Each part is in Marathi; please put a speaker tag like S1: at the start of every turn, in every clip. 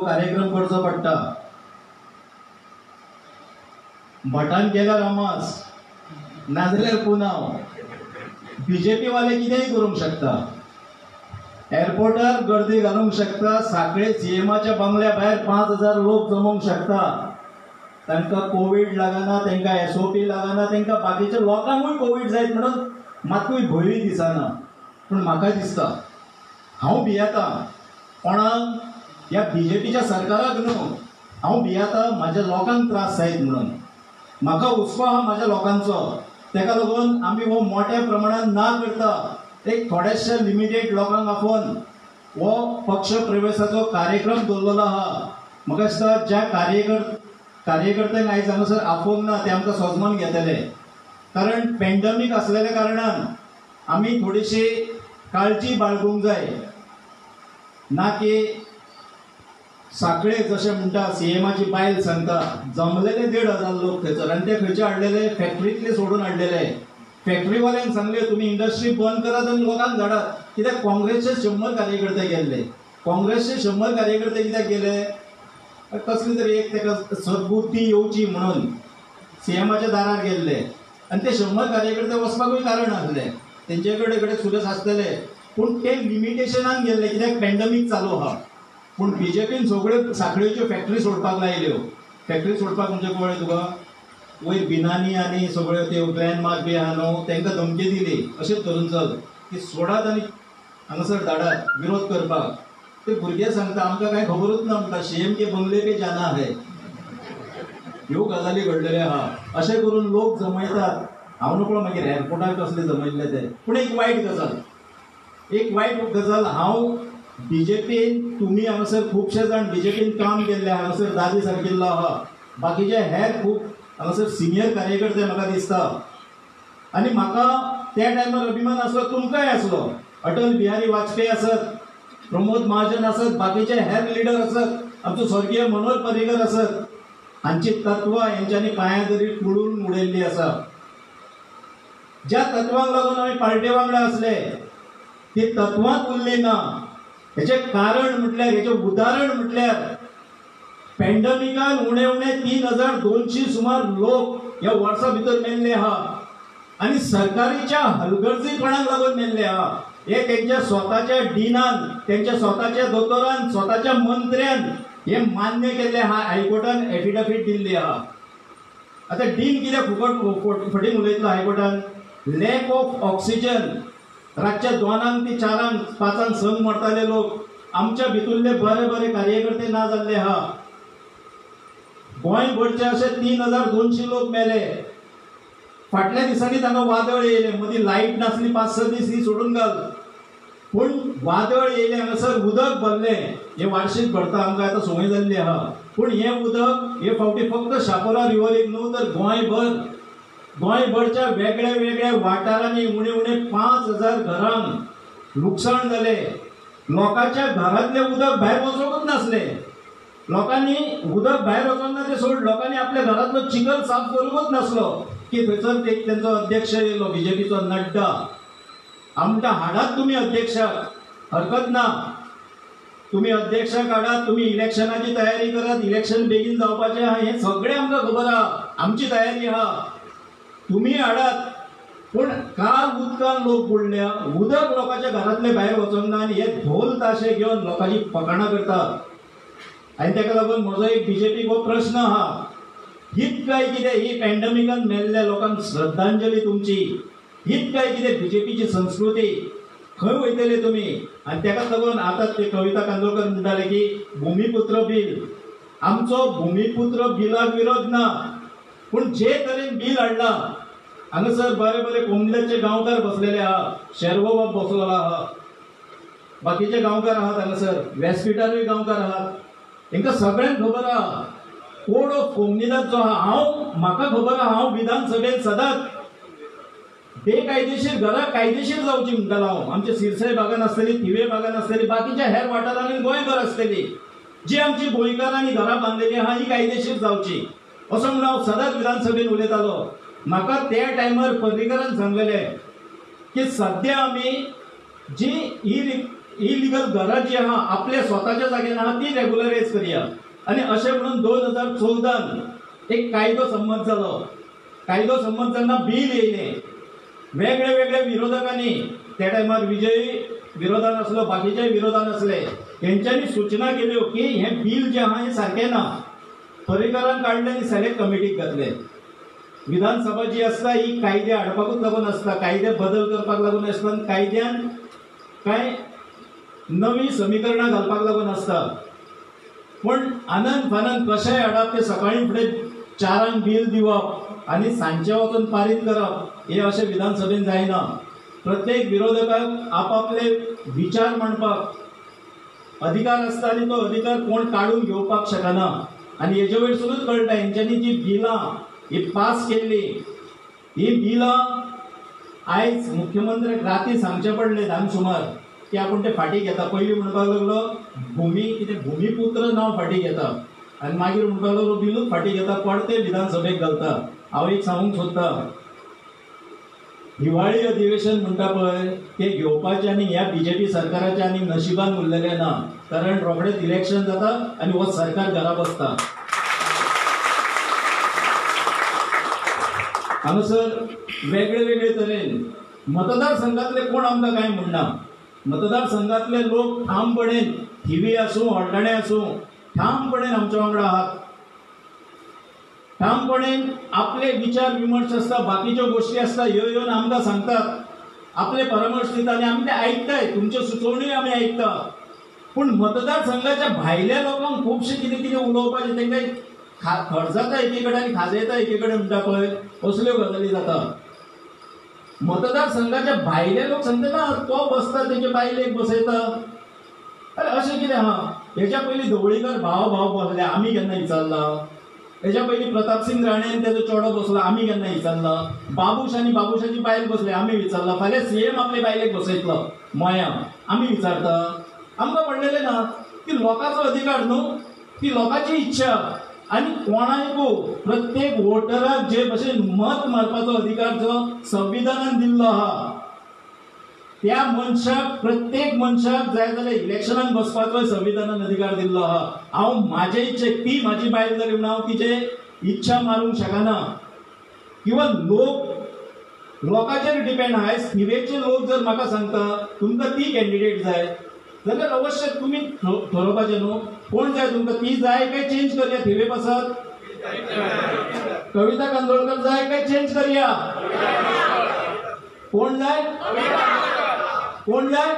S1: कार्यक्रम करचो पडटा. भटान केला रामास नाजाल्यार पुनाव. बीजेपी वाले कितेंय करूंक शकता. एअरपोर्टार गर्दी घालूंक शकता. साखळे सीएमाच्या बंगल्या भायर 5000 लोक जमोवंक शकता. तांकां कोविड लागना, तांकां एसओपी लागना, तांकां बाकीच्या लोकांकूय कोविड जायत म्हणून मातूय भंयूय दिसना. पूण म्हाका दिसता हांव भियेतां कोणाक ह्या बीजेपीच्या सरकाराक न्हू. हांव भियेतां म्हाज्या लोकांक त्रास जायत म्हणून. म्हाका हुस्को आहा म्हाज्या लोकांचो. तेका लागून आमी हो मोठ्या प्रमाणात ना करता. एक थोड्याशा लिमिटेड लोकांक आपोवन हो पक्ष प्रवेशाचो कार्यक्रम दवरलेलो आहा. म्हाका दिसता ज्या कार्यकर्त्यांक आयज हांगासर आपोवंक ना ते आमकां सोजमोन घेतले. कारण पॅन्डेमीक आसलेल्या कारणान आमी थोडीशी काळजी बाळगूंक जाय. ना की साखळे जशें म्हणटा सीएमाची बायल सांगता जमलेले 1,500 लोक थंयसर. आनी ते खंयचे हाडलेले फॅक्टरींतले सोडून हाडलेले. फॅक्टरीवाल्यांक सांगले तुम्ही इंडस्ट्री बंद करात आनी लोकांक धाडात. कित्याक काँग्रेसचे 100 कार्यकर्ते गेल्ले. काँग्रेसचे 100 कार्यकर्ते कित्याक गेले. कसली तरी एक तेका सद्बुद्धी येवची म्हणून सीएमाच्या दारार गेल्ले. आनी ते 100 कार्यकर्ते वचपाकूय कारण आसले. तेंचे कडेन सुरेश आसलेले. पूण ते लिमिटेशनान गेल्ले कित्याक पॅन्डेमीक चालू आहा. पूण बीजेपीन सगळ्यो साखळेच्यो फॅक्टरी सोडपाक लायल्यो. फॅक्टरी सोडपाक म्हणजे कळ्ळें तुका. वयर बिनानी आनी सगळ्यो त्यो ग्रँडमार्क बी आहा न्हू तांकां धमकी दिली अशेंच धरून चल की सोडात आनी हांगासर धाडात विरोध करपाक. ते भुरगे सांगता आमकां कांय खबरूच ना म्हणटा. सीएम के बंगले पे जाना है. ह्यो गजाली घडलेले आहा. अशें करून लोक जमयतात. हांव नकळो मागीर एअरपोर्टार कसले जमयल्ले ते. पूण एक वायट गजाल हांव बीजेपीन तुमी हांगासर खुबशे जाण बीजेपीन काम केल्ले हांगासर दादी सारकिल्लो आहा. बाकीचे हेर खूब हांगासर सिनियर कार्यकर्ते म्हाका दिसता. आनी म्हाका त्या टायमार अभिमान आसलो तुमकांय आसलो. अटल बिहारी वाजपेयी आसत, प्रमोद महाजन आसत, बाकीचे हेर लिडर आसत, आमचो स्वर्गीय मनोहर पर्रीकर आसत. हांची तत्वां हेंच्यांनी पांयां कुडून उडयल्ली आसा. ज्या तत्वांक लागून आमी पार्टी वांगडा असले ती तत्वांच उरली ना. हेचे कारण म्हटल्यार हेचे उदाहरण म्हटल्यार पॅन्डेमिकान उणे 3200 सुमार लोक ह्या वर्सा भितर मेल्ले आहा. आनी सरकारीच्या हलगर्जीपणाक लागून मेल्ले आहा. हे तेंच्या स्वताच्या डिनान, तेंच्या स्वताच्या दोतोरान, स्वताच्या मंत्र्यान हे मान्य केल्ले आहा. हायकोर्टान एफिडेविट दिल्ली आहा. आता डीन कित्याक फुकट फटींग उलयतलो हायकोर्टान. Lack of oxygen. रातच्या 2 ते 4 5 संक मरताले लोक. आमच्या भितरले बरे कार्यकर्ते ना जाल्ले आहा. गोंयभरचे असे 3200 लोक मेले. फाटल्या दिसांनी तांकां वादळ येयले. मदीं लायट नासली 5-6 दीस ही सोडून घाल. पूण वादळ येयले हांगासर उदक भरले. हे वार्षिक भरता आमकां आतां संवय जाल्ली आहा. पूण हे उदक हे फावटी फक्त शापोरा रिव्हरीक न्हू तर गोंयभरच्या वेगळ्या वाठारांनी उणे 5000 घरांक लुकसाण जाले. लोकांच्या घरांतले उदक भायर वचोंकच नासले. लोकांनी उदक भायर वचोंक ना ते सोड. लोकांनी आपल्या घरांतलो चिखल साफ करूंकच नासलो की थंयसर एक तेंचो अध्यक्ष येयलो बीजेपीचो नड्डा. आमकां हाडात तुमी अध्यक्षाक, हरकत ना. तुम्ही अध्यक्षाक हाडात. तुम्ही इलेक्शनाची तयारी करात. इलेक्शन बेगीन जावपाचें आहा हें सगळें आमकां खबर आहा. आमची तयारी आहा. तुम्ही हाडात. पूण काल उदकान लोक बुडल्या. उदक लोकांच्या घरांतले भायर वचोंक ना आनी हे ढोल ताशे घेवन लोकांची फकाणां करतात. आनी ताका लागून म्हजो एक बीजेपीक हो प्रश्न आहा. हीत काय कितें ही पॅन्डेमिकान मेल्ल्या लोकांक श्रद्धांजली तुमची. हीत काय कितें बीजेपीची संस्कृती. खंय वयतले तुमी. आनी ताकाच लागून आतां ते कविता कांदोळकर म्हणटाले की भुमिपुत्र बील. आमचो भुमिपुत्र बिलाक विरोध ना. पूण जे तरेन बील हाडला हांगासर बरे कोंबलेचे गांवकार बसलेले आहा. शेरवो बाब बसलेलो आहा. बाकीचे गांवकार आहात हांगासर. व्यासपीठारूय गांवकार आहात. तांकां सगळ्यांक खबर आहा कोड ऑफ कोमनिदाद जो आहा. म्हाका खबर आहा हांव विधानसभेत सदांच बेकायदेशीर घरां कायदेशीर जावची म्हणटालो हांव. आमचे सिरसाई बागान आसतली, थिवे बागान आसतली, बाकीच्या हेर वाठारांनी गोंयभर आसतली. जी आमची गोंयकारांनी घरां बांदलेली आहा ही कायदेशीर जावची असो म्हणून हांव सदांच विधानसभेत उलयतालो. म्हाका त्या टायमार पर्रीकरान सांगलेले की सद्या आमी जी ही इलिगल घरां जी आहा आपल्या स्वताच्या जाग्यार आहा ती रेग्युलरायज करया. आणि अशें म्हणून 2014 एक कायदो संमत जालो. कायदो संमत जातना बिल येयलें. वेगळे वेगळे विरोधकांनी त्या टायमार विजयी विरोधान असलो, बाकीचे विरोधान असले, तेंच्यांनी सूचना केल्यो की हे बिल जे आहा हे सारकें ना. पर्रीकरान काडलें आनी सिलेक्ट कमिटीक घातलें. विधानसभा जी आसता ही कायदे हाडपाकूच लागून आसता, कायदे बदल करपाक लागून आसता, कायद्यान कांय नवी समीकरणां घालपाक लागून आसता. पण आनंद फानंद कशेंय हाडप, ते सकाळी फुडें 4 बिल दिवप आनी सांजचे वचून पारीत करप हे अशें विधानसभेन जायना. प्रत्येक विरोधकाक आपापले विचार मांडपाक अधिकार आसता आनी तो अधिकार कोण काढून घेवपाक शकना. आनी हेजे वयरसूनच कळटा हेंच्यांनी जी बिलां ही पास केल्ली, ही बिलां आयज मुख्यमंत्र्याक राती सांगचे पडले धांक सुमार की आपूण ते फाटीं घेता. पयलीं म्हणपाक लागलो भुमिपुत्र नांव फाटीं घेता आनी मागीर म्हणपाक लागलो बिलूच फाटीं घेता, पडते विधानसभेक घालता. हांव एक सांगूंक सोदता, हिवाळी अधिवेशन म्हणटा पळय ते घेवपाचें आनी ह्या बीजेपी सरकाराच्या आनी नशिबान उरलेलें ना. कारण रोखडेंच इलेक्शन जाता आनी हो सरकार घरा बसता. हांगासर वेगळे वेगळे तरेन मतदारसंघातले कोण आमकां कांय म्हणना. मतदारसंघातले लोक ठामपणेन थिवी आसूं हळदणे आसूं ठामपणेन आमच्या वांगडा आहात. ठामपणेन आपले विचार विमर्श आसता, बाकीच्यो गोश्टी आसता, ह्यो येवन आमकां सांगतात, आपले परामर्श दितात आनी आमी ते आयकताय. तुमच्यो सुचोवण्यो आमी आयकता. पूण मतदारसंघाच्या भायल्या लोकांक खुबशें कितें कितें उलोवपाचें, तांकां खर्चाता एके कडेन आनी खाजयता एके कडेन म्हणटा पळय, असल्यो गजाली जाता. मतदारसंघाच्या भायले लोक सांगता ना तो बसता तेजे बायलेक बसयता. अरे अशें कितें आहा? हेच्या पयलीं धवळीकर भाव बसले, आमी केन्ना विचारला? हेच्या पयलीं प्रतापसिंग राणे आनी तेजो चेडो बसलो, आमी केन्ना विचारला? बाबूश आनी बाबूशाची बायल बसले, आमी विचारला? फाल्यां सीएम आपले बायलेक बसयतलो मोया, आमी विचारता? आमकां पडलेलें ना. ती लोकांचो अधिकार न्हू, ती लोकांची इच्छा. आनी कोणायकू प्रत्येक वोटराक जे भशेन मत मारपाचो अधिकार जो संविधानान दिल्लो आहा, त्या मनशाक प्रत्येक मनशाक जाय जाल्यार इलेक्शनाक बसपाचो संविधानान अधिकार दिल्लो आहा. हांव म्हाजे इच्छेक, ती म्हाजी बायल जाली म्हूण हांव तिचे इच्छा मारूंक शकना. किंवा लोकांचेर डिपेंड आहा. थिवेचे लोक जर म्हाका सांगता तुमकां ती कॅन्डिडेट जाय जाल्यार अवश्य तुमी ठरोवपाचें न्हू कोण जाय तुमकां. ती जाय काय चेंज करया थिवे पासत? कविता कांदोळकर जाय काय चेंज करया? कोण जाय? कोण जाय?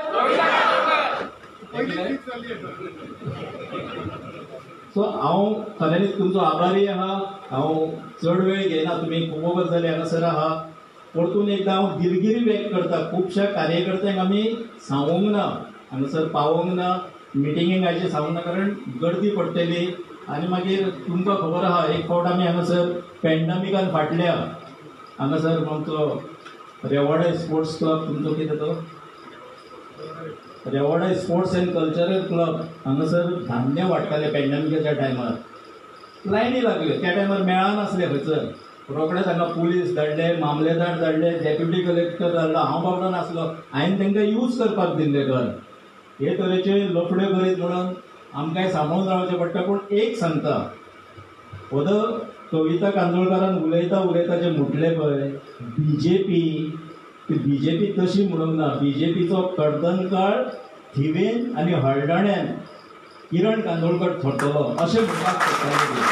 S1: सो हांव खऱ्यांनीच तुमचो आभारी आहा. हांव चड वेळ घेयना, तुमी खूब वगत जाली हांगासर आहा. परतून एकदां हांव दिलगिरी व्यक्त करता. खुबश्या कार्यकर्त्यांक आमी सांगूंक ना, हांगासर पावोंक ना, मिटिंगेक आयचे सांगूंक ना, कारण गर्दी पडटली. आनी मागीर तुमकां खबर आहा एक फावट आमी हांगासर पॅन्डेमिकान फाटल्या हांगासर आमचो रेवाडे स्पोर्ट्स क्लब, तुमचो कितें तो रेवाडे स्पोर्ट्स एंड कल्चरल क्लब, हांगासर धान्य वाडटाले पॅन्डेमिकाच्या टायमार. लायनी लागल्यो. त्या टायमार मेळनासले खंयसर. रोखडेच हांगा पुलीस धाडले, मामलेदार धाडले, डेप्युटी कलेक्टर धाडलो. हांव बाबडो नासलो, हांवें तांकां यूज करपाक दिल्लें घर. हे तरेचे लफडे करीत म्हणून आमकां सांबाळून रावचें पडटा. पूण एक सांगता, वद कविता कांदोळकरान उलयता जे म्हटलें पळय बीजेपी तशी म्हणूंक ना. बीजेपीचो कडदनकाळ थिवेन आनी हळदण्यान किरण कांदोळकर थरतलो अशें म्हणपाक सोदताले.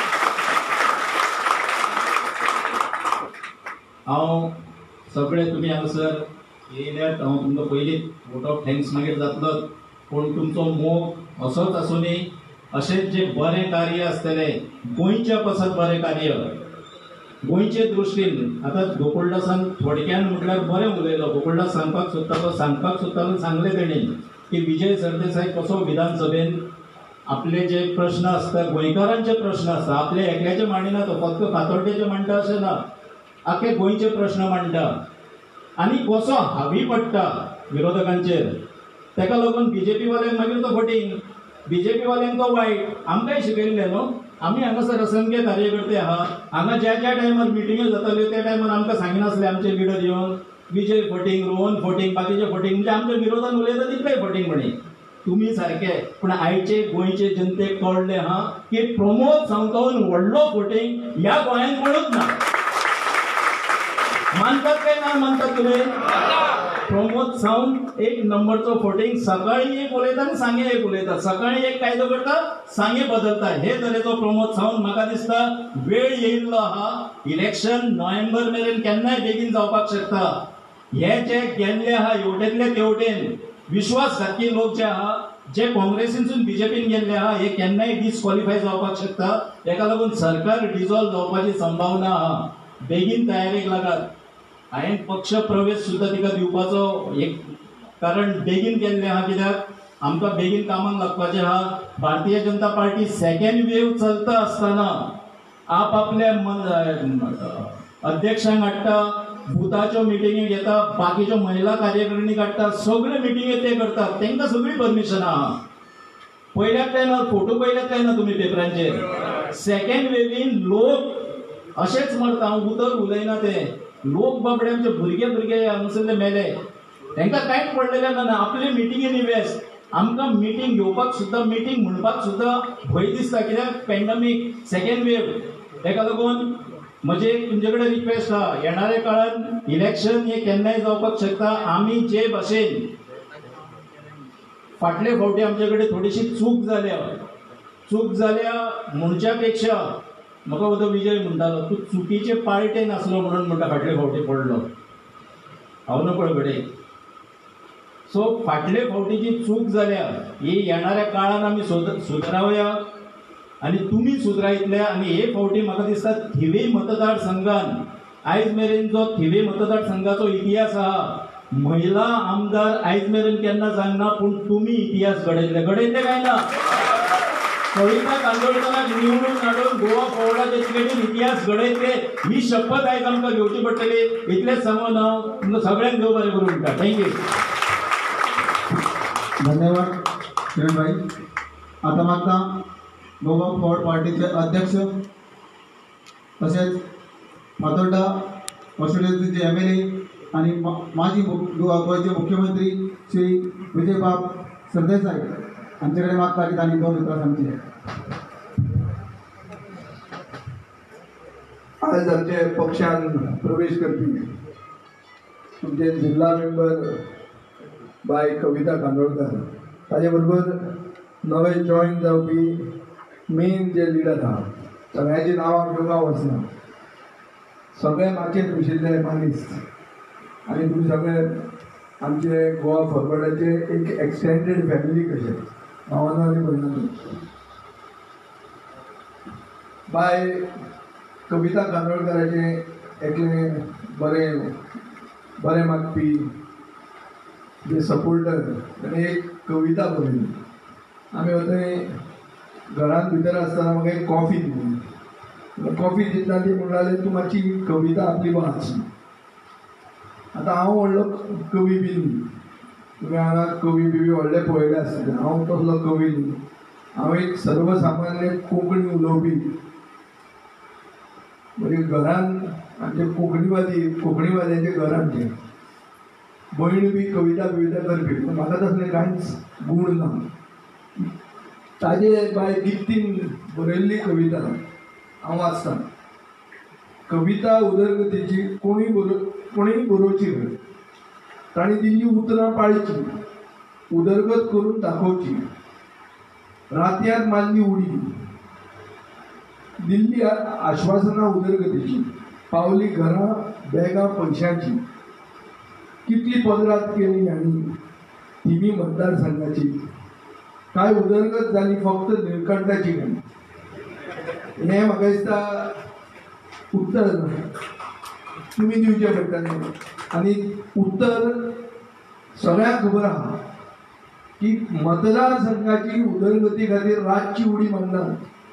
S1: हांव सगळे तुमी हांगासर येयल्यात, हांव तुमकां पयलींच वोट ऑफ थँक्स मागीर जातलोच. पूण तुमचो मोग असोच आसूनी, अशेंच जे बरें कार्य आसतलें गोंयच्या पासत बरें कार्य गोंयचे दृश्टीन. आतां गोकुळदासान थोडक्यान म्हटल्यार बरें उलयलो. गोकुळदास सांगपाक सोदतालो सांगलें तेणी की विजय सरदेसाय कसो विधानसभेन आपले जे प्रश्न आसता, गोंयकारांचे प्रश्न आसता, आपले एकल्याचे मांडिना तो, फक्त फातोड्डेचे मांडटा अशें ना, आख्खे गोंयचे प्रश्न मांडटा. आनी कसो हावी पडटा विरोधकांचेर. ताका लागून बीजेपी वाल्यांक मागीर तो फटींग, बीजेपी वाल्यांक तो वायट. आमकांय शिकयल्लें न्हू. आमी हांगासर असंख्य कार्यकर्ते आहा. हांगा ज्या टायमार मिटिंग्यो जाताल्यो त्या टायमार आमकां सांगिनासले आमचे लिडर येवन विजय फटींग, रोहन फटींग, बाकीचे फटींग म्हणजे आमच्या विरोधात उलयता तितलेय फटींग म्हणे. तुम्ही सारखे पण आयचे गोंयचे जनतेक कळले हा की प्रमोद सावंतान व्हडलो फटींग ह्या गोंयांत कोणूच ना. मानतात काय ना मानतात तुम्ही? प्रमोद सावंत एक नंबरचो फटींग. सकाळी एक उलयता आणि सांगे एक उलयता, सकाळी एक कायदो करता सांगे बदलता. हे तरेचो प्रमोद सावंत. म्हाका दिसता वेळ येयल्लो आहा. इलेक्शन नोव्हेंबर मेरेन केन्नाय बेगीन जावपाक शकता. हे जे गेल्ले आहा हेवटेंतले तेवटेन विश्वासघातकी लोक जे आहा, जे काँग्रेसीनसून बीजेपीन गेल्ले आहा, हे केन्नाय डिस्क्वॉलिफाय जावपाक शकता. तेका लागून सरकार डिझॉल्व जावपाची संभावना आहा. बेगीन तयारेक लागात. हांवें पक्ष प्रवेश सुद्धा तिका दिवपाचो एक कारण बेगीन केल्लें आहा. कित्याक आमकां बेगीन कामाक लागपाचें आहा. Bharatiya Janata party second wave चलता आसतना आपआपल्या अध्यक्षांक हाडटा, बुथाच्यो मिटिंगी घेता, बाकीच्यो महिला कार्यकारिणी काडटा, सगळे मिटिंगे ते करतात. तांकां सगळी परमिशन आहा. पयल्याच काय ना फोटो पयल्याच काय ना तुमी पेपरांचेर. सेकंड वेवीन लोक अशेंच मरता. हांव उतर उलयना ते लोक बाबडे आमचे भुरगे हांगसरले मेले. तांकां कांयच पडलेलें ना. आपले मिटिंगेनी व्यस्त. आमकां मिटींग घेवपाक सुद्दां मिटींग म्हणपाक सुद्दां भंय दिसता. कित्याक पॅन्डेमीक सेकंड वेव. ताका लागून म्हजे तुमचे कडेन रिक्वेस्ट आहा, येणाऱ्या काळात इलेक्शन हे केन्नाय जावपाक शकता. आमी जे भाशेन फाटले फावटी आमचे कडेन थोडीशी चूक जाल्या म्हणच्या पेक्षा म्हाका उदो विजय म्हणटालो तूं चुकीचे पार्टेन आसलो म्हणून म्हणटा फाटले फावटी पडलो. हांव नकळो घडये. सो फाटले फावटीची चूक जाल्या ही येणाऱ्या काळान आमी सुदरावया आनी तुमी सुदरायतले. आनी हे फावटी म्हाका दिसता थिवी मतदारसंघान आयज मेरेन जो थिवी मतदारसंघाचो इतिहास आहा, महिला आमदार आयज मेरेन केन्ना जावना. पूण तुमी इतिहास घडयतले काय ना? कविता कांदोळकराक निवडून हाडून गोवा फॉरवर्डाच्या तिकेटीन इतिहास घडयतले ही शपथ आयज आमकां घेवची पडटली. इतलेंच सांगून हांव तुमकां सगळ्यांक देव बरें करूं म्हणटा. थँक्यू.
S2: धन्यवाद किरण भाई. आता मागता गोवा फॉरवर्ड पार्टीचे अध्यक्ष तसेच मातोड्डा कॉन्स्टिट्युएन्सीचे MLA आणि माजी गोव्याचे मुख्यमंत्री श्री विजयबाब सरदेसाई आमच्याकडे मागता की त्यांनी 2 उतरां सांगची.
S3: आज आमच्या पक्षान प्रवेश करपी तुमचे जिल्हा मेंबर बाय कविता कांदोळकर, ताजे बरोबर नवे जॉईन जावपी मेन जे लिडर आहा, सगळ्यांची नांवां घेवंक वचना. सगळे माचयेर बशिल्ले मानीस आनी तुमी सगळे आमचे गोवा फॉरवर्डाचे एक एक्सटेंडेड फॅमिली कशे भावना आनी भयणां. बाय कविता कांदोळकराचे एकले बरे मागपी जे सपोर्टर ताणें एक कविता बरयली. आमी थंय घरांत भितर आसतना म्हाका एक कॉफी दिली. कॉफी दितना ती म्हणटाली तूं मातशी कविता आपली वाच. आतां हांव व्हडलो कवी बी न्ही. तुमी हांगा कवी बिवी व्हडले पळयले आसतले. हांव तसलो कवी न्ही. हांव एक सर्वसामान्य कोंकणी उलोवपी. म्हणजे घरांत आमचे कोंकणीवाद्यांचे घर आमचे भयण बी कविता करपी. पूण म्हाका तसलें कांयच गूण ना. ताजे बाय दिप्तीन बरयल्ली कविता हांव वाचतां. कविता उदरगतीची कोणीय बरोवची न्हय. ताणी दिल्ली उतरां पाळची, उदरगत करून दाखोवची. रातयार मारली उडी, दिल्ली आश्वासनां उदरगतीची. पावली घरां बॅगां पयशांची. कितली पदरात केली आनी तिमी मतदारसंघाची. काय उदरगत जाली फक्त निळकंठाची न्हय. हें म्हाका दिसता उत्तर तुमी दिवचें पडटलें. आनी उत्तर सगळ्यांक खबर आहा की मतदारसंघाची उदरगती खातीर रातची उडी मारनात.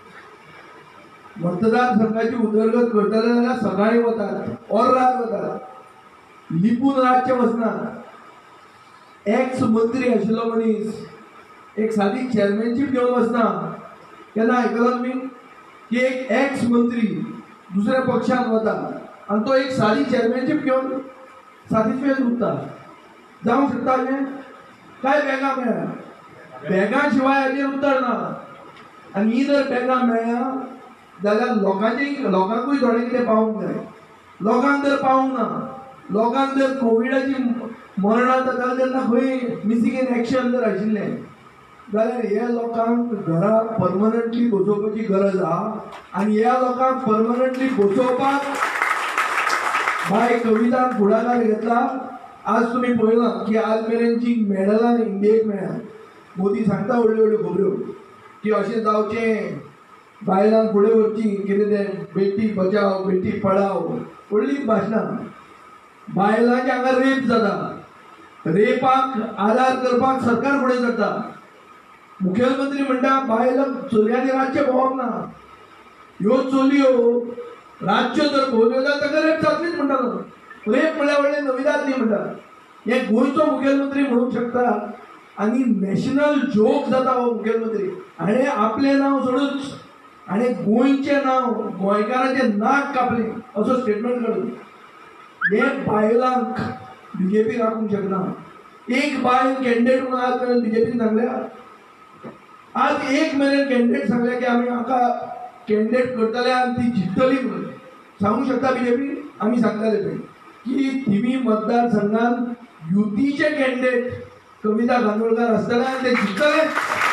S3: मतदारसंघाची उदरगत करतले जाल्यार सकाळीं वतात, ओर्रार वतात, लिपून रातचे वचनात. एक्स मंत्री आशिल्लो मनीस एक सादी चेअरमॅनशीप घेवन वचना. केन्ना आयकलां तुमी की एक एक्स मंत्री दुसऱ्या पक्षांत वता आनी तो एक सादी चेअरमॅनशीप घेवन सॅटिस्फायड उरता जावंक शकता न्ही काय बॅगां मेळ्ळ्या बॅगां शिवाय हाजेर उत्तर ना आनी ही जर बॅगां मेळ्ळ्या जाल्यार लोकांकूय थोडें कितें पावूंक जाय लोकांक जर पावूंक ना लोकांक जर कोविडाची मरणां जाताली तेन्ना खंय मिसींग इन एक्शन जर आशिल्लें जाल्यार ह्या लोकांक घरा परमनंटली बसोवपाची गरज आहा आनी ह्या लोकांक परमनंटली बसोवपाक बाय कवितान फुडाकार घेतला आज तुमी पळयलां की आज मेरेन जी मेडलां इंडियेक मेळ्ळ्या मोदी सांगता व्हडल्यो व्हडल्यो खबऱ्यो की अशें जावचें बायलांक फुडें व्हरची कितें तें बेटी बचाव बेटी पढाव व्हडलीं भाशणां बायलांचे हांगा रेप जाता रेपाक आदार करपाक सरकार फुडें सरता मुखेलमंत्री म्हणटा बायलांक चलयांनी राज्य भोंवप ना ह्यो चलयो राज्य जर भोंवल्यो जाल्यार ताका रेप जातलीच म्हणटालो रेप म्हळ्यार व्हडलें नविदाद न्ही म्हणटा हे गोंयचो मुखेलमंत्री म्हणूंक शकता आनी नॅशनल जोक जाता हो मुखेलमंत्री हाणें आपलें नांव सोडूच हाणें गोंयचें नांव गोंयकारांचें नाक कापलें असो स्टेटमेंट काडून हे बायलांक बीजेपी राखूंक शकना एक बायल कॅन्डिडेट म्हणून आज मेरेन बीजेपीन सांगल्या आज एक मेरेन कॅन्डिडेट सांगल्या की आमी हाका कॅन्डिडेट करतले आनी ती जिखतली म्हणून सांगूंक शकता बीजेपी आमी सांगताले पळय की थिवी मतदारसंघान युतीचे कॅन्डिडेट कविता कांदोळकर आसतले आनी ते जिखतले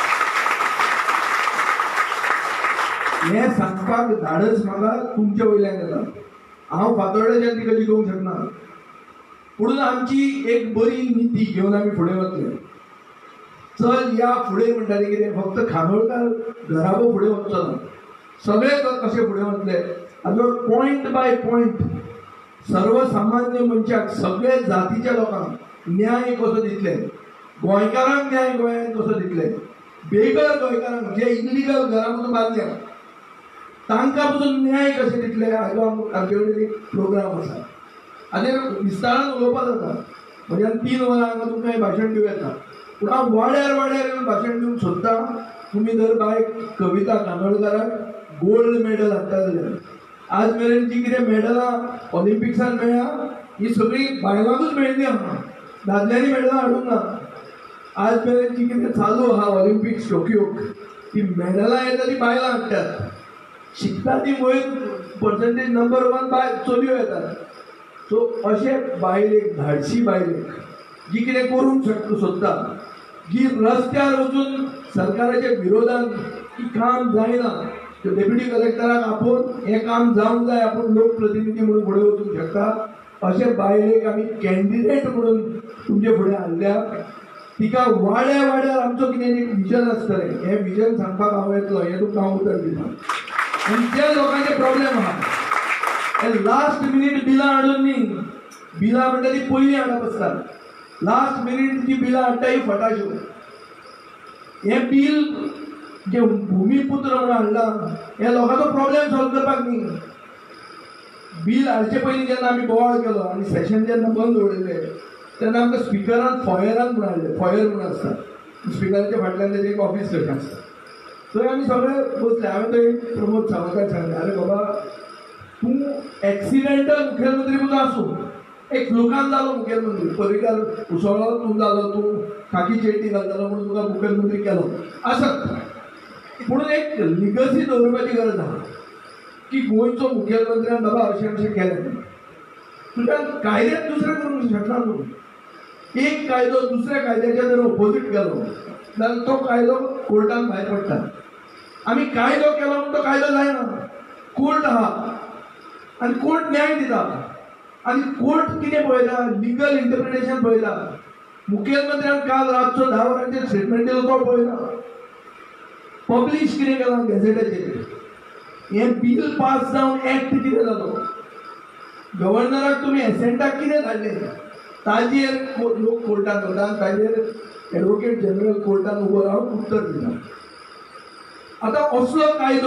S3: हे सांगपाक धाडस म्हाका तुमच्या वयल्यान येता हांव फातोर्डेच्यान ती कधी करूंक शकना म्हणून आमची एक बरी नीती घेवन आमी फुडें वतले चल या फुडें म्हणटाले कितें फक्त खानोळकार घराबो फुडें वचचो ना सगळे कशे फुडें वतले हाजो पॉयंट बाय पॉयंट सर्वसामान्य मनशाक सगळे जातीच्या लोकांक न्याय कसो दितले गोंयकारांक न्याय गोंयांत कसो दितले बेगर गोंयकारांक जे इलिगल घरा मदीं बांदल्या तांकां पसून न्याय कशें दितले हाजो आमचे कडेन एक प्रोग्राम आसा हाजेर विस्तारान उलोवपाक जाता म्हज्यान 3 वरां हांगा तुमकां हें भाशण दिवं येता पूण हांव वाड्यार वाड्यार येवन भाशण दिवंक सोदतां तुमी जर बाय कविता कांदोळकराक गोल्ड मेडल हाडटा जाल्यार आज मेरेन जी कितें मेडलां ऑलिंपिक्सान मेळ्ळ्या ही सगळीं बायलांकूच मेळिल्लीं आहा दादल्यांनी मेडलां हाडूंक ना आज मेरेन जी कितें चालू आहा ऑलिंपिक्स टोकियोक ती मेडलां येता ती बायलां हाडटात शिकता ती वयर पर्संटेज नंबर 1 बाय चलयो येतात सो अशे बायलेक धाडशी बायलेक जी कितें करूंक सोदता जी रस्त्यार वचून सरकाराच्या विरोधान की काम जायना तो डेप्युटी कलेक्टराक आपोवन हें काम जावंक जाय आपूण लोकप्रतिनिधी म्हणून फुडें वचूंक शकता अशे बायलेक आमी कॅन्डिडेट म्हणून तुमचे फुडें हाडल्या तिका वाड्या वाड्यार आमचो कितें एक विजन आसतलें हें विजन सांगपाक हांव येतलो हें तुमकां हांव उतर दिता आनी जे लोकांचे प्रॉब्लेम आहा हे लास्ट मिनीट बिलां हाडून न्ही बिलां म्हणटा ती पयलीं हाडप आसता लास्ट मिनीट जी बिलां हाडटा ही फटाश्यो हें बील जे भुमिपुत्र म्हणून हाडलां हे लोकांचो प्रॉब्लेम सॉल्व करपाक न्ही बील हाडचे पयलीं जेन्ना आमी बोवाळ केलो आनी सेशन जेन्ना बंद उडयलें तेन्ना आमकां स्पिकरान फॉयरान म्हणून हाडलें फॉयर म्हणून आसता स्पिकराच्या फाटल्यान तेजें एक ऑफिस कशें आसता थंय आमी सगळे बसले हांवें थंय प्रमोद सावकार सांगलें अरे बाबा तूं एक्सिडेंटल मुखेलमंत्री म्हणून आसूं एक फ्लुकान जालो मुखेलमंत्री पर्रीकार उसळ्ळो तूं जालो तूं खाकी चेटी घालतालो म्हणून तुका मुखेलमंत्री केलो आसत म्हणून एक लिगसी दवरपाची गरज आहा की गोंयचो मुखेलमंत्र्यान बाबा अशें अशें केलें तुज्यान कायद्याक दुसरें करूंक शकना न्हू एक कायदो दुसऱ्या कायद्याच्या जर ऑपोजीट केलो जाल्यार तो कायदो कोर्टान भायर पडटा आमी कायदो केलो म्हणून तो कायदो जायना कोर्ट आहा आनी कोर्ट न्याय दिता आनी कोर्ट कितें पळयता लिगल इंटरप्रिटेशन पळयता मुखेलमंत्र्यान काल रातचो 10 वरांचेर स्टेटमेंट दिलो तो पळयना पब्लीश कितें केलां गॅझेटाचेर हें बील पास जावन एक्ट कितें जालो गव्हर्नराक तुमी एसेंटाक कितें धाडलें ताजेर लोक कोर्टान वता आनी ताजेर एडवोकेट जनरल कोर्टान उबो रावन उत्तर दिता आतां असलो कायदो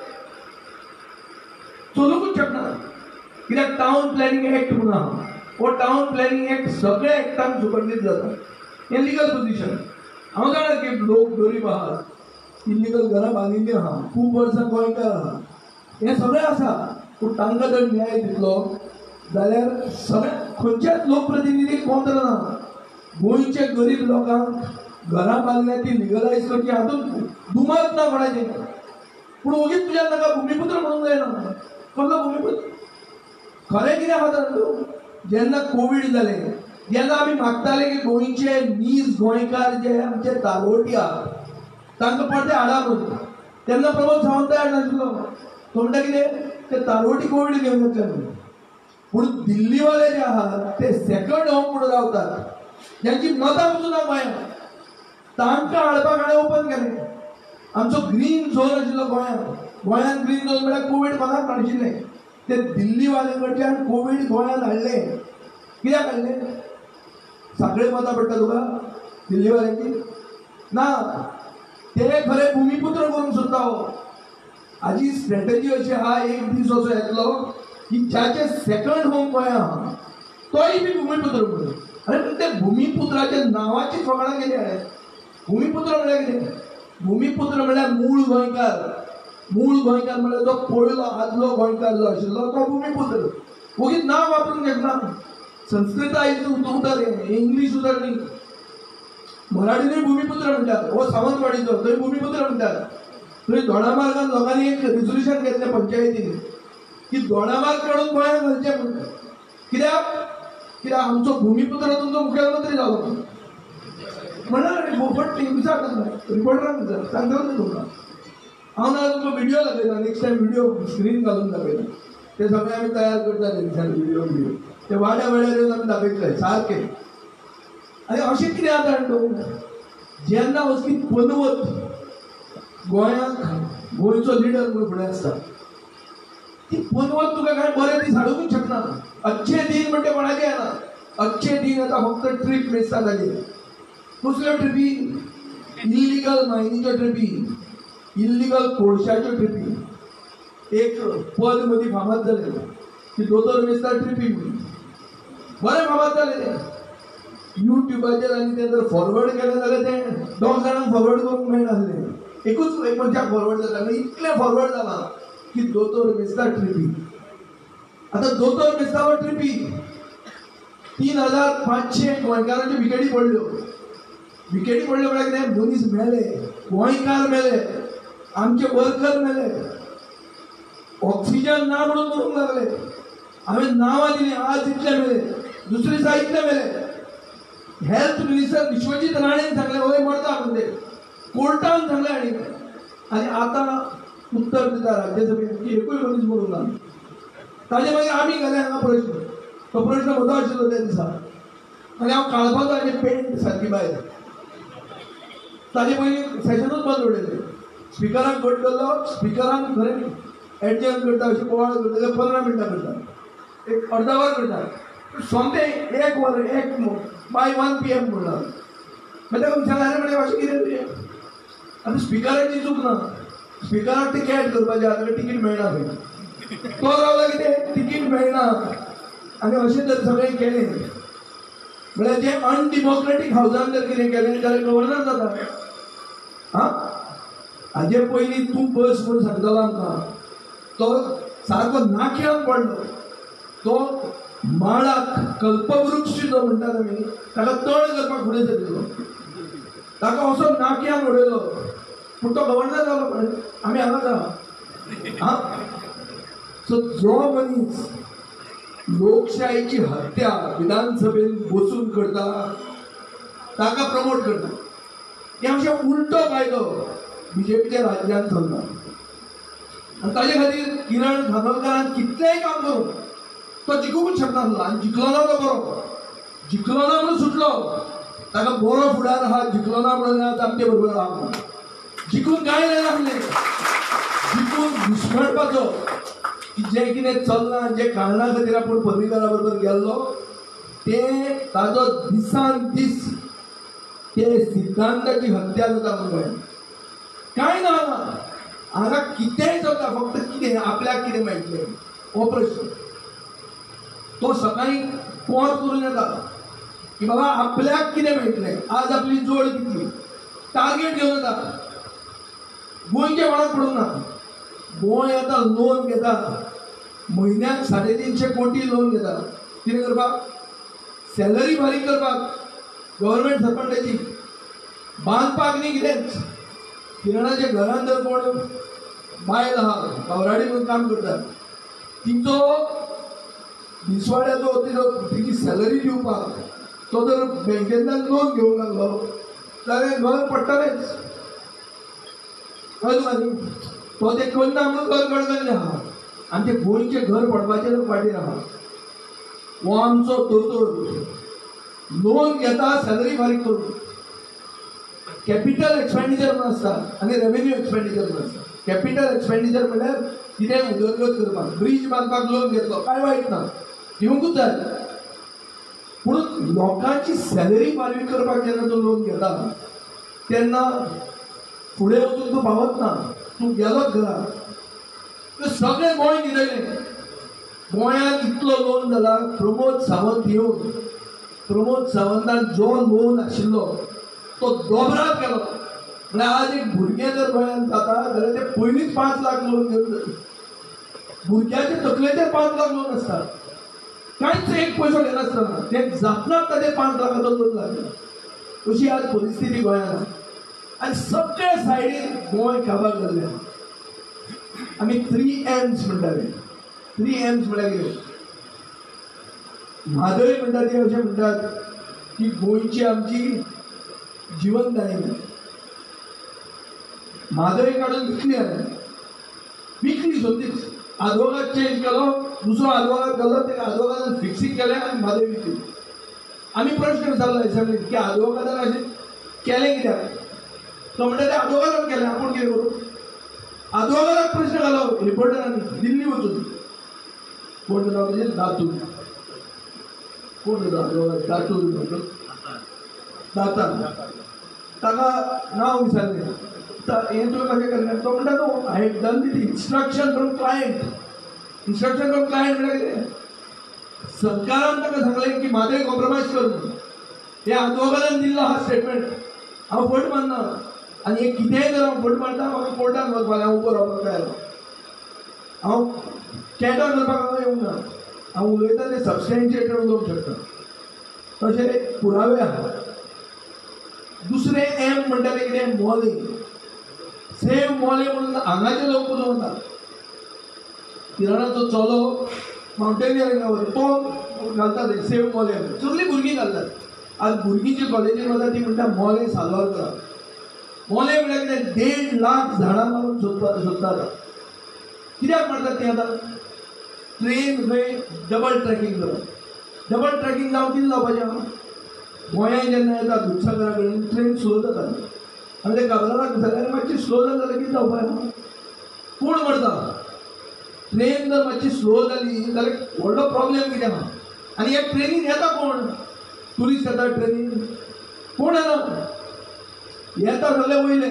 S3: चलूंकूच शकना कित्याक टावन प्लॅनिंग एक्ट म्हणून आहा हो टावन प्लॅनिंग एक्ट सगळ्या एक्टांक सुपरसीड जाता हें लिगल पोजिशन हांव जाणा की लोक गरीब आहात इलिगल घरां बांदिल्लीं आहा खूब वर्सां गोंयकार आहा हें सगळें आसा पूण तांकां जर न्याय दितलो जाल्यार सगळ्या खंयच्याच लोकप्रतिनिधीक कोंत्र ना. गोंयचे गरीब लोकांक घरां बांदल्या ती लिगलायज करची हातून दुमत ना कोणाचें. पूण ओगीच तुज्या ताका भुमिपुत्र म्हणूंक जायना. कसलो भुमिपुत्र? खरें कितें आहा जाणा, जेन्ना कोवीड जालें जेन्ना आमी मागताले की गोंयचे नीज गोंयकार जे आमचे तारवटी आहा तांकां परते हाडा म्हणून, तेन्ना प्रमोद सावंत तयार नाशिल्लो. तो म्हणटा कितें ते तारवटी कोवीड घेवन वचचे म्हणून. पूण दिल्लीवाले जे आहात ते सेकंड होम म्हणून रावतात, ज्यांची मतां वचून ना गोंयांत, तांकां हाडपाक हाणें ओपन केलें. आमचो ग्रीन झोन आशिल्लो गोंयांत ग्रीन झोन म्हळ्यार कोवीड कोणाक नाशिल्लें. ते दिल्लीवाले कडच्यान कोवीड गोंयांत हाडलें. कित्याक हाडलें? सगळे मतां पडटा तुका दिल्लीवाल्यांची? ना, ते खरे भुमिपुत्र करूंक सोदता. हाजी स्ट्रॅटजी अशी आहा, एक दीस असो येतलो की ज्याचे सेकंड होम गोंय आहा तोय बी भुमिपुत्र म्हणून. अरे पण ते भुमिपुत्राच्या नांवाची फकाणां केली हांवें. भुमिपुत्र म्हळ्यार कितें? भुमिपुत्र म्हळ्यार मूळ गोंयकार. मूळ गोंयकार म्हळ्यार जो पयलो आदलो गोंयकार जो आशिल्लो तो भुमिपुत्र. ओगीच नांव वापरून घेतला. संस्कृतायेचें उतरलें, इंग्लीश उतरली, मराठीनूय भुमिपुत्र म्हणटात. हो सावंतवाडीचो थंय भुमिपुत्र म्हणटात. थंय दोडामार्गान लोकांनी एक रिझोल्युशन घेतलें पंचायतीन की दोडामार्ग काडून गोंयांत घालचें म्हणून. कित्याक आमचो भुमिपुत्र तुमचो मुखेलमंत्री जालो म्हणल्यार फुकट रिपोर्टरांक सांगता तुमकां. हांव ना तुमकां व्हिडियो दाखयता, नेक्स्ट टायम व्हिडियो स्क्रीन घालून दाखयता. ते सगळे आमी तयार करताले व्हिडिओ ते वाड्या वाड्यार येवन आमी दाखयतले सारके. आनी अशें कितें जाता जाणा, जेन्ना असली पनवत गोंयांक गोंयचो लिडर म्हणून फुडें आसता, ती पनवत तुका कांय बरे दीस हाडूंकच शकना. अच्छे दिन म्हणटे कोणाचे येना. अच्छे दिन येता फक्त ट्रीप मिस जाताली. कसल्यो ट्रिपी? इल्लिगल मायनीच्यो ट्रिपी, इल्लिगल कोळशाच्यो ट्रिपी. एक पद मदीं फामाद जालें की दोतोर मेस्तार ट्रिपी म्हणून. बरें फामाद जालें तें. युट्यूबाचेर आनी तें जर फॉरवर्ड केलें जाल्यार तें 10 जाणांक फॉरवर्ड करूंक मेळनासलें. एकूच एक मनशाक फॉरवर्ड जाता. इतलें फॉरवर्ड जालां की दोतोर मेस्तार ट्रिपी. आतां दोतोर मेस्तार ट्रिपी 3500 गोंयकारांच्यो विकेटी पडल्यो. विकेटी पडल्यो म्हळ्यार कितें? मनीस मेले, गोंयकार मेले, आमचे वर्कर मेले. ऑक्सिजन ना म्हणून मरूंक लागले. हांवें नांवां दिलीं, आज इतले मेले, दुसरे दिसा इतले मेले. हेल्थ मिनिस्टर विश्वजीत राणेन सांगलें हय मरता म्हणते. कोर्टान सांगलें आनी आतां उत्तर दिता राज्यसभेन की एकूय मनीस मरूंक ना. ताजे मागीर आमी घाले हांगा प्रश्न. तो प्रश्न म्हजो आशिल्लो त्या दिसा आनी हांव काळपाचो आनी पेंट सारकी भायर. ताजे पयलीं सेशनूच बंद उडयलें. स्पिकराक घट केल्लो, स्पिकरान खरें एडजस्ट करता अशें बोवाळ करता 15 मिनटां करता, एक अर्द वर करता. सोमतें 1 वर 1 बाय 1 PM म्हणला. मागीर ताका विचारलें म्हणजे अशें कितें? आतां स्पिकराची चूक ना. स्पिकराक ती कॅट करपाचें आहा, ताका तिकीट मेळना खंय. तो रावला कितें? तिकीट मेळना. आनी अशें जर सगळें केलें म्हळ्यार जें अनडेमोक्रेटीक हावजान जर कितें केलें जाल्यार गव्हर्नर जाता. हां, हाजे पयलीं तूं बस म्हूण सांगतालो आमकां, तो सारको नाक्यान पडलो. तो माडाक कल्पवृक्ष जो म्हणटात आमी ताका तळ करपाक फुडें सरलो. ताका असो नाक्यान उडयलो. पूण तो गव्हर्नर जालो पळय, आमी हांगा जा. हां, सो जो मनीस लोकशायेची हत्या विधानसभेन बसून करता ताका प्रमोट करता. हे अशें उलटो कायदो बीजेपीच्या राज्यांत चलता. आनी ताजे खातीर किरण धानोरकारान कितलेंय काम करूं तो जिखूंकच शकनासलो. आनी जिखलो ना तो बरो. जिखलो ना म्हणून सुटलो. ताका बरो फुडार आहा, जिखलो ना म्हणून आतां आमचे बरोबर आहा. जिखून कांय नासलें. जिखून घुसमटपाचो की जें कितें चलना, जे कारणां खातीर आपूण पर्रीकारा बरोबर गेल्लो तें ताजो दिसान दीस ते सिद्धांताची हत्या जाता म्हणून कांय ना. हांगा कितेंय चलता, फक्त कितें आपल्याक कितें मेळटलें हो प्रश्न. तो सकाळीं पोंत करून येता की बाबा आपल्याक कितें मेळटलें. आज आपली जोड कितली, टार्गेट घेवन येता. गोंयचे कोणाक पडूंक ना. गोंय आतां लोन घेता, म्हयन्याक 350 कोटी लोन घेता. कितें करपाक? सॅलरी फारीक करपाक गव्हर्मेंट सरपंचाची बांदपाक न्ही कितेंच किरणाच्या घरान जर कोण बायल आहा गावराडी म्हणून काम करता तिचो दिसवाड्याचो तिची सॅलरी दिवपाक तो जर बँकेंतल्यान लोन घेवंक लागलो जाल्यार घर पडटलेंच कळ्ळें तुका न्ही तो तें करना म्हणून घर गडगडलें आहा आनी तें गोंयचें घर पडपाचें फाटीर आहा हो आमचो दोतोर लोन घेता सॅलरी फारीक करून कॅपिटल एक्सपेंडिचर म्हणून आसता आनी रेव्हेन्यू एक्सपेंडिचर म्हणून आसता कॅपिटल एक्सपेंडिचर म्हणल्यार कितेंय उदरगत करपाक ब्रीज बांदपाक लोन घेतलो काय वायट ना दिवंकूच जाय पूण लोकांची सॅलरी फारीक करपाक जेन्ना तूं लोन घेता तेन्ना फुडें वचून तूं पावत ना तूं गेलोच घरा सगळें गोंय न्हिदयलें गोंयांत इतलो लोन जाला प्रमोद सावंत येवन प्रमोद सावंतान जो लोन आशिल्लो तो दोबरात गेलो म्हळ्यार आज एक भुरगें जर गोंयांत जाता जाल्यार ते पयलींच 5 लाख लोन घेवन भुरग्याचे तकलेचेर 5 लाख लोन आसता कांयच एक पयसो घेनासतना ते जातनाच ताचे 5 लाखाचो लोन लागला अशी आज परिस्थिती गोंयांत आनी सगळे सायडीन गोंय काबार जाल्लें आमी 3 M's म्हणटाले 3 M's म्हळ्यार कितें म्हादय म्हणटा ती अशें म्हणटात की गोंयची आमची जीवनदायिनी म्हादय काडून विकली सोदीच आदवोगाद चेंज केलो दुसरो आदवोगाद घालो तेका आदवोगादान फिक्सींग केलें आनी म्हादय विकली आमी प्रश्न विचारलो असेंब्लींत की आदवोगादान अशें केलें कित्याक तो म्हणटा तें आदवोगादान केलें आपूण कितें करूं आदवोगादाक प्रश्न घालो रिपोर्टरांनी दिल्ली वचून कोण नांव तेजें दातून कोण आदवोगाद दातून दाता ताका नांव विचारलें हें तुवें कशें केलें तो म्हणटा no I have done with instruction from client instruction from client म्हळ्यार कितें सरकारान ताका सांगलें की म्हादय कॉम्प्रोमायज कर म्हणून हे आदवोगादान दिल्लो हा स्टेटमेंट हांव फट मारना आनी हे कितेंय जर हांव फट मारता म्हाका कोर्टान वचपाक हांव उबो रावपाक तयार हांव कॅट ऑन करपाक हांव येवंक ना हांव उलयता तें सबस्टेंशिएटेड उलोवंक शकता तशें पुरावे आहा दुसरें एम म्हणटालें कितें मोले सेव मोले म्हणून हांगाचे लोक वता किरणाचो चलो माउंटेनियरिंगा वता तो घालता ते सेव मोले सगळीं भुरगीं घालतात आज भुरगीं जी कॉलेजीन वता ती म्हणटा मोले सालवार मोले म्हळ्यार कितें 1.5 लाख झाडां मारून सोदतात कित्याक मारतात ती आतां ट्रेन खंय डबल ट्रॅकिंग करप डबल ट्रॅकिंग जावं कितें जावपाचें गोंयांत जेन्ना येता दुधसागरा कडेन ट्रेन स्लो जाता आनी ते काबराक जाल्यार मातशी स्लो जाली जाल्यार कितें जावपाचें कोण मरता ट्रेन जर मातशी स्लो जाली जाल्यार व्हडलो प्रॉब्लेम कितें आहा आनी ह्या ट्रेनीन येता कोण ट्युरिस्ट येता ट्रेनीन कोण येना येता जाल्यार वयले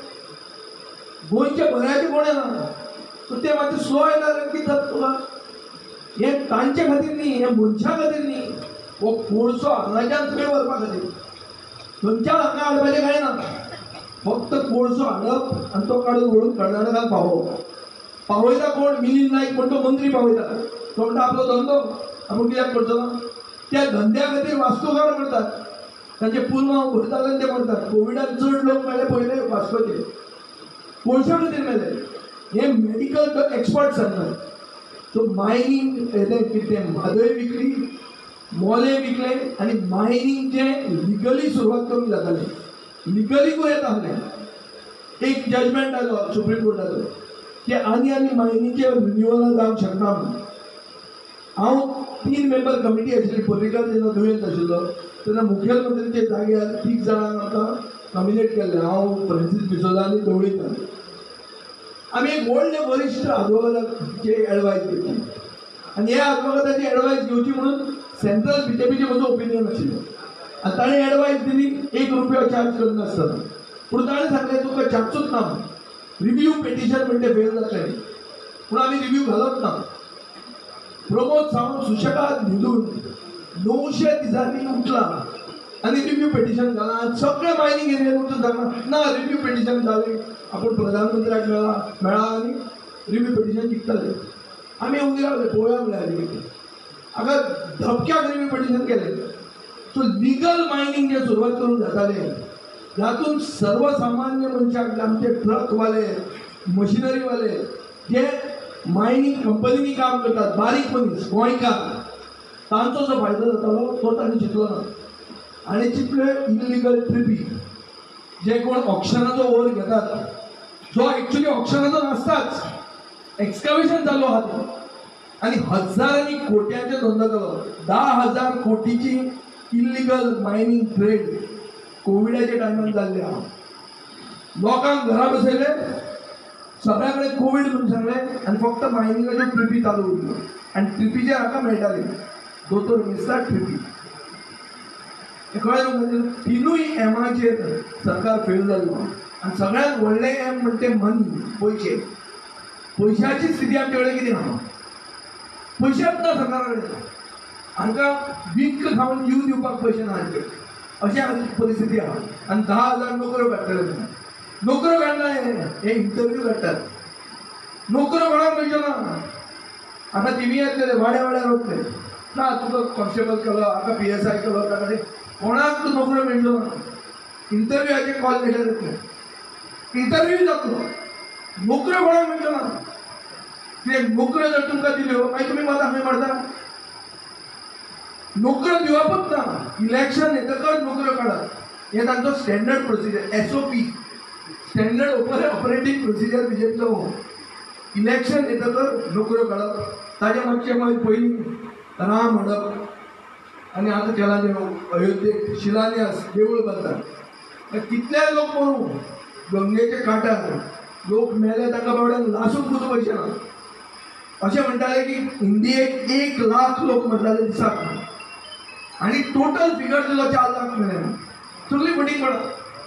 S3: गोंयचे बऱ्याचे कोण येना सो ते मातशें स्लो येता जाल्यार कितें जाता तुका हें तांचे खातीर न्ही हें मनशा खातीर न्ही हो कोळसो हांगाच्यान थंय व्हरपा खातीर थंयच्यान हांगा हाडपाचें कांय ना फक्त कोळसो हाडप आनी तो काडून व्हरून कर्नाटकांत पावयता कोण मिलिंद नायक म्हणटा तो मंत्री पावयता तो म्हणटा आपलो धंदो आपूण कित्याक करचो त्या धंद्या खातीर वास्कोकार करतात तांचे पुरमांव भरताले ते म्हणटात कोविडान चड लोक मेळ्ळे पयले वास्कोचे कोळशा खातीर मेळ्ळे हे मेडिकल एक्सपर्ट सांगतात सो मायनींग कितें म्हादय विकली मोले विकले आनी मायनींगचे लिगली सुरवात करूंक जातालें लिगलीकूय येता आसलें एक जजमेंट आयलो सुप्रीम कोर्टाचो की आनी मायनींगचे रिन्युअल जावंक शकना म्हणून हांव 3 मेंबर कमिटी आशिल्ली पर्रीकार जेन्ना दुयेंत आशिल्लो तेन्ना मुखेलमंत्रीचे जाग्यार 30 जाणांक आमकां नॉमिनेट केल्ले हांव फ्रांसीस डिसोजा आनी ढवळीकर आमी एक व्हडले वरिश्ठ आदवोगादाचे एडवायस घेतली आनी ह्या आदवोगादाची एडवायस घेवची म्हणून सेंट्रल बीजेपीचे म्हजो ओपिनियन आशिल्लो आनी ताणें एडवायस दिली 1 रुपया चार्ज करनासतना पूण ताणें सांगलें तुका चार्जूच ना रिव्यू पेटिशन म्हणटे फेल जातलें पूण आमी रिव्यू घालप ना प्रमोद सावंत सुशेगाद न्हिदून 900 दिसांनी उठला आनी रिव्यू पेटिशन घाला आनी सगळे मायनींग एरियेन वचून सांगला ना रिव्यू पेटिशन जालें आपूण प्रधानमंत्र्याक मेळा आनी रिव्यू पेटिशन जिखतले आमी उबी रावले पळोवया म्हणल्यार आगर धपक्याक रिव्यू पेटिशन केलें सो लिगल मायनिंग जे सुरवात करून जाताले यातून सर्वसामान्य मनशाक आमचे ट्रकवाले मशिनरीवाले जे मायनिंग कंपनीनी काम करतात बारीक मनीस गोंयकार तांचो जो फायदो जातालो तो तांणी चिंतलो ना आनी चिंतले इलिगल ट्रिपी जे कोण ऑक्शनाचो ओर घेतात जो एक्चुअली ऑक्शनाचो नासताच एक्सकॅव्हेशन चालू आहा तो आणि हजारांनी कोट्यांचे धंदो केलो 10,000 कोटीची इलिगल मायनिंग ट्रेड कोविडाच्या टायमान जाल्ले आहा लोकांक घरा बसयले सगळ्याकडे कोविड म्हणून सांगले आणि फक्त मायनिंगाच्यो ट्रिपी चालू उरल्यो आणि ट्रिपीचे हाका मेळटाले दोतोर मिस्टर ट्रिपी कळ्ळें म्हणजे तिनूय एमाचेर सरकार फेल जाल्लो आनी सगळ्यांत व्हडलें एम म्हणटे मनी पयशाची स्थिती आमचे कडेन कितें आहा पयशेच ना सरकारा कडेन हांकां वीक खावन जीव दिवपाक पयशे ना हांचे अशी परिस्थिती आहा आनी 10,000 नोकऱ्यो काडटले नोकऱ्यो काडना हे इंटरव्यू काडटात नोकऱ्यो कोणाक मेळच्यो ना आतां टीव्ही येतले वाड्या वतले ना तुका कॉन्स्टेबल केलो हाका PSI केलो ताका कोणाक नोकऱ्यो मेळच्यो ना इंटरव्यूचे कॉल लेटर येतले इंटरव्यू जातलो नोकऱ्यो कोणाक मेळच्यो ना कित्याक नोकऱ्यो जर तुमकां दिल्यो मागीर तुमी मतां खंय मारता नोकऱ्यो दिवपूच ना इलेक्शन येतकच नोकऱ्यो काडप हे तांचो standard procedure SOP standard operating procedure बीजेपीचो इलेक्शन येतकच नोकऱ्यो काडप ताजे मागचे मागीर पयलीं राम हाडप आनी आतां केला जे अयोध्येक शिलान्यास देवूळ बांदतात कितले लोक मरू गंगेचे कांठार लोक मेले तांकां बावड्यान लासून सुद्दां पयशे ना अशें म्हणटाले की इंडियेक 1 लाख लोक मरताले दिसाक आनी टोटल फिगर दिलो 4 लाख मेळ्ळे सगळी फटींग पडत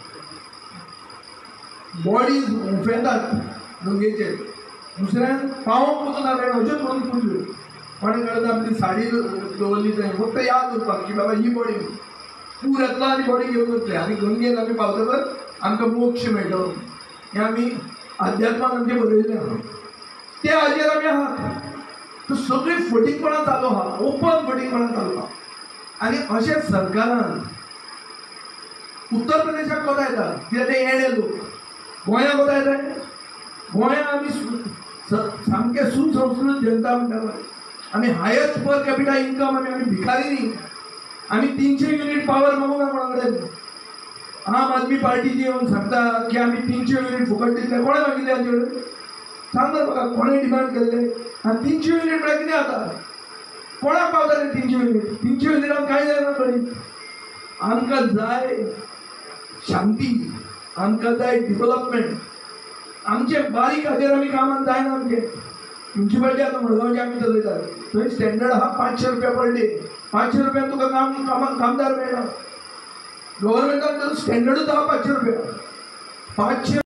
S3: बॉडीज उफेंतात गंगेचेर दुसऱ्यान पावोवंक वचून अशेंच म्हणून पुजल्यो कोणे कळना आपली साडी दवरली थंय फक्त याद उरपाक की बाबा ही बॉडी पूर येतलो आनी बॉडी घेवन वतले आनी गंगेन आमी पावतकर आमकां मोक्ष मेळटलो हें आमी अध्यात्माक आमचे बरयल्लें आहा ते हाजेर आमी आहात सगळी फटींगपणां चालू आहा ओपन फटींगपणां चालू आहा आनी अशें सरकारान उत्तर प्रदेशाक कोता येता कित्याक ते येणे लोक गोंयांक कोता येता गोंयांक आमी सामके सुसंस्कृत जनता म्हणटा आमी हायस्ट पर कॅपिटा इन्कम आमी भिकारी न्ही आमी 300 युनिट पावर मागूंक ना कोणा कडेन आम आदमी पार्टी जी येवन सांगता की आमी 300 युनिट फुकट दितले कोणे मागिल्ले आमचे कडेन सांग ना म्हाका कोणे डिमांड केल्ले आनी 300 युनिट म्हळ्यार कितें जाता कोणाक पावताले 300 युनिट 300 युनिटान कांय जायना कडेन आमकां जाय शांती आमकां जाय डेव्हलपमेंट आमचे बारीक हाजेर आमी कामान जायना आमचे म्युन्सिपालिटी आतां मडगांवचे आमी चलयतात थंय स्टँडर्ड आहा 500 रुपया पर डे 500 रुपयान तुका कामदार मेळना गव्हर्मेंटान स्टँडर्डूच आहा 500 रुपया 500